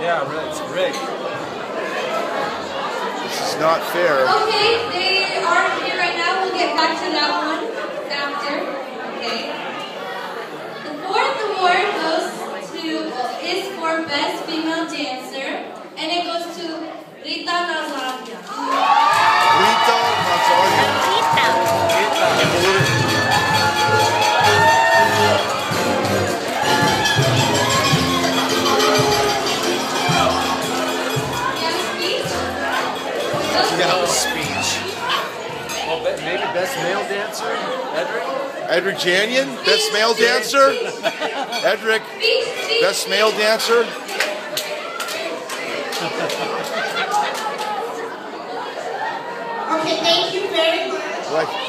Yeah, right. It's rigged. This is not fair. Okay, they are here right now. We'll get back to that one after. Okay. The fourth award is for Best Female Dancer, and it goes to Rita Nazaria. Rita Nazaria. Yeah, speech. Well, maybe best male dancer, Edric? Edric Janian, best male dancer. Edric, best male dancer. Okay, thank you very much.